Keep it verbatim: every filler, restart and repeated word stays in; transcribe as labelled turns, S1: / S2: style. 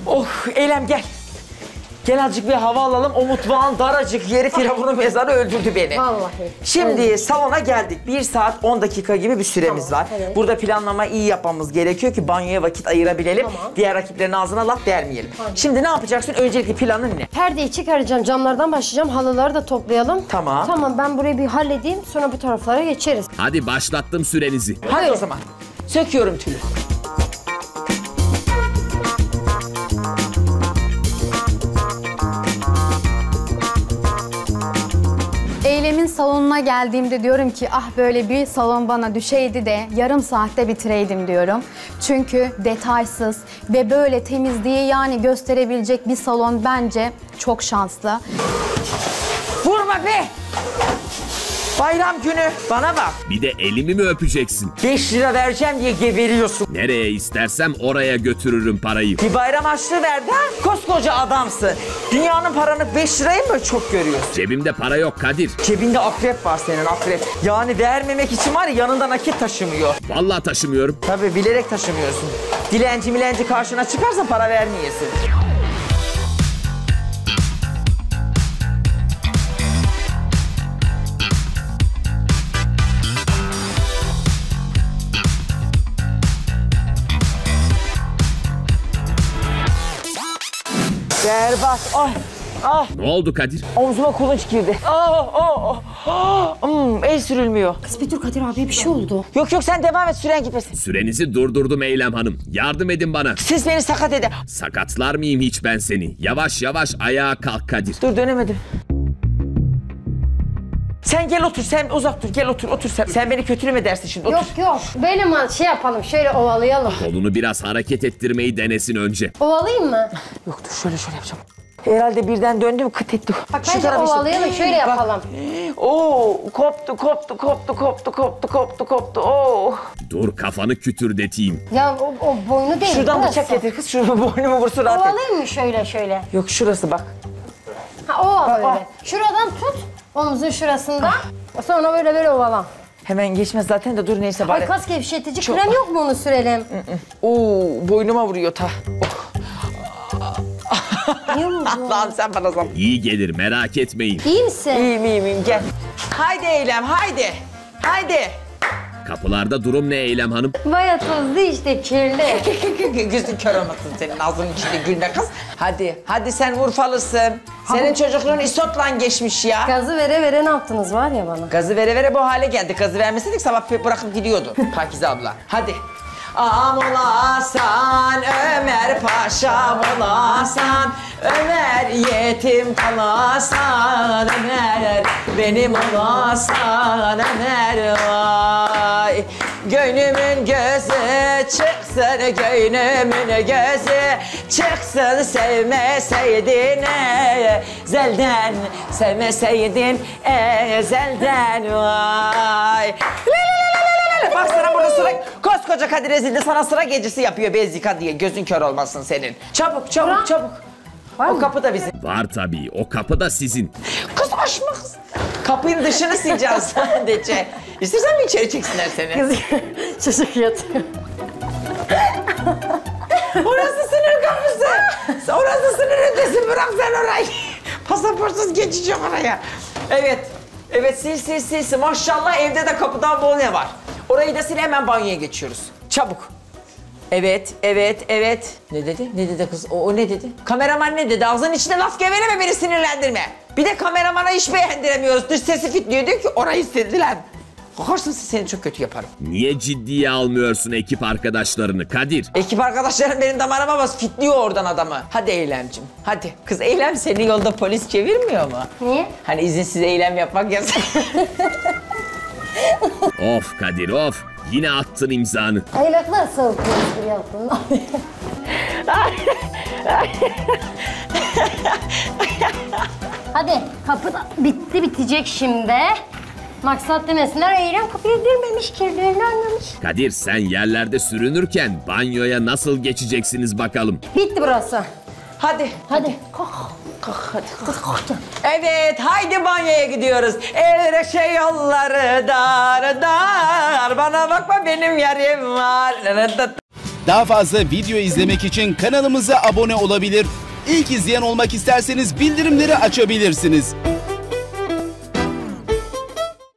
S1: Oh Eylem gel. Gel azıcık bir hava alalım. O mutfağın daracık yeri Firavun'un mezarı öldürdü beni.
S2: Vallahi.
S1: Şimdi
S2: evet.
S1: salona geldik. bir saat on dakika gibi bir süremiz
S2: tamam,
S1: var.
S2: evet.
S1: Burada planlama iyi yapmamız gerekiyor ki banyoya vakit ayırabilelim.
S2: Tamam.
S1: Diğer rakiplerin ağzına laf vermeyelim.
S2: Aynen.
S1: Şimdi ne yapacaksın? Öncelikli planın ne?
S2: Perdeyi çıkaracağım, camlardan başlayacağım. Halıları da toplayalım.
S1: Tamam.
S2: Tamam, ben burayı bir halledeyim. Sonra bu taraflara geçeriz.
S3: Hadi başlattım sürenizi.
S1: Hadi
S2: Buyurun.
S1: o zaman. Söküyorum tülü.
S4: Eylem'in salonuna geldiğimde diyorum ki ah böyle bir salon bana düşeydi de yarım saatte bitireydim diyorum. Çünkü detaysız ve böyle temizliği yani gösterebilecek bir salon bence çok şanslı.
S1: Vurma be! Bayram günü bana bak.
S3: Bir de elimi mi öpeceksin?
S1: beş lira vereceğim diye geberiyorsun.
S3: Nereye istersem oraya götürürüm parayı.
S1: Bir bayram harçlığı verdi ha? Koskoca adamsın. Dünyanın paranı beş liraya mı çok görüyorsun?
S3: Cebimde para yok Kadir.
S1: Cebinde akrep var senin, akrep. Yani vermemek için var ya, yanında nakit taşımıyor.
S3: Vallahi taşımıyorum.
S1: Tabii bilerek taşımıyorsun. Dilenci milenci karşına çıkarsa para vermeyesin. Berbat. Ay. Ah.
S3: Ne oldu Kadir?
S1: Omzuma kulunç girdi. Ah, ah, ah. Hmm, el sürülmüyor.
S2: Kız bir dur, Kadir abiye bir şey oldu.
S1: Yok yok, sen devam et, süren gitmesin.
S3: Sürenizi durdurdum Eylem Hanım. Yardım edin bana.
S1: Siz beni sakat edin.
S3: Sakatlar mıyım hiç ben seni? Yavaş yavaş ayağa kalk Kadir.
S1: Dur, dönemedim. Sen gel otur, sen uzak dur, gel otur, otur sen. Sen beni kötüleme dersin şimdi, otur.
S2: Yok yok, benim şey yapalım, şöyle ovalayalım.
S3: Kolunu biraz hareket ettirmeyi denesin önce.
S2: Ovalayayım mı?
S1: Yok dur, şöyle şöyle yapacağım. Herhalde birden döndüm, kıt etti.
S2: Bak bence ovalayalım, şöyle yapalım.
S1: Oo, koptu, koptu, koptu, koptu, koptu, koptu, koptu. Oo.
S3: Dur kafanı kütürdeteyim.
S2: Ya o, o boynu değil,
S1: Şuradan
S2: burası.
S1: bıçak getir kız, şuradan boynumu vursun rahat et.
S2: Ovalayayım mı şöyle şöyle?
S1: Yok, şurası bak.
S2: Ha o böyle.
S1: ah.
S2: Şuradan tut, omuzun şurasında. Sonra böyle böyle ovala.
S1: Hemen geçmez zaten de, dur neyse bari.
S2: Ay kas gevşetici
S1: Çok-
S2: krem yok mu, onu sürelim?
S1: Oo, boynuma vuruyor ta.
S2: Niye vurdu?
S1: Allah'ım sen bana zaman.
S3: İyi gelir merak etmeyin.
S2: İyi misin?
S1: İyiyim, iyiyim, iyiyim, gel. Haydi Eylem, haydi. Haydi.
S3: Kapılarda durum ne Eylem Hanım?
S2: Baya tozlu işte, kirli.
S1: Gözün kör olmasın senin, ağzının içinde gülme kız. Hadi, hadi sen Urfalısın. Senin çocukluğun İsot'la geçmiş ya.
S2: Gazı vere vere ne yaptınız var ya bana?
S1: Gazı vere vere bu hale geldik. Gazı vermeseydik sabah bırakıp gidiyordu Pakize abla. Hadi. Ağam olasan, Ömer Paşa'm olasan, Ömer yetim kalasan, Ömer benim olasan, Ömer vay. Gönlümün gözü çıksın, gönlümün gözü çıksın, sevmeseydin ezelden, sevmeseydin ezelden vay. Bak sana burada sıra, koskoca Kadir Ezildi sana sıra gecesi yapıyor bez yıka diye, gözün kör olmasın senin. Çabuk çabuk
S2: Bırak.
S1: çabuk.
S2: Var
S1: o
S2: mı?
S1: kapı da bizim.
S3: Var tabii o kapı da sizin.
S1: Kız açma kız. Kapının dışını sileceğiz sadece. İstersen mi içeri çeksinler seni?
S2: Kız çocuk yatıyor.
S1: Orası sınır kapısı. Orası sınır ötesi, bırak sen orayı. Pasaportsuz geçeceğim oraya. Evet. Evet, sil sil sil sil. Maşallah evde de kapıdan bol ne var. Orayı da sil, hemen banyoya geçiyoruz. Çabuk. Evet, evet, evet. Ne dedi? Ne dedi kız? O, o ne dedi? Kameraman ne dedi? Ağzının içinde laf geveleme, beni sinirlendirme. Bir de kameramana iş beğendiremiyoruz. Dış sesi fitliyor, diyor ki orayı sildiler. Korkarsın, seni çok kötü yaparım.
S3: Niye ciddiye almıyorsun ekip arkadaşlarını Kadir?
S1: Ekip arkadaşlarım benim damarıma bas, fitliyor oradan adamı. Hadi Eylemcim, hadi. Kız Eylem, seni yolda polis çevirmiyor mu?
S2: Niye?
S1: Hani izinsiz eylem yapmak yasak.
S3: Of Kadir of. Yine attın imzanı.
S2: Aylaklar soğuk bir yaptın. Hadi kapı da bitti, bitecek şimdi. Maksat demesinler, Eylem kapıyı dirmemiş, kirlerini anlamış.
S3: Kadir sen yerlerde sürünürken banyoya nasıl geçeceksiniz bakalım?
S2: Bitti burası.
S1: Hadi.
S2: Hadi kalk.
S1: Kalk hadi. Kalk, kalk. Evet, haydi banyoya gidiyoruz. Evreşe yolları dar dar. Bana bakma benim yerim var.
S5: Daha fazla video izlemek için kanalımıza abone olabilir. İlk izleyen olmak isterseniz bildirimleri açabilirsiniz.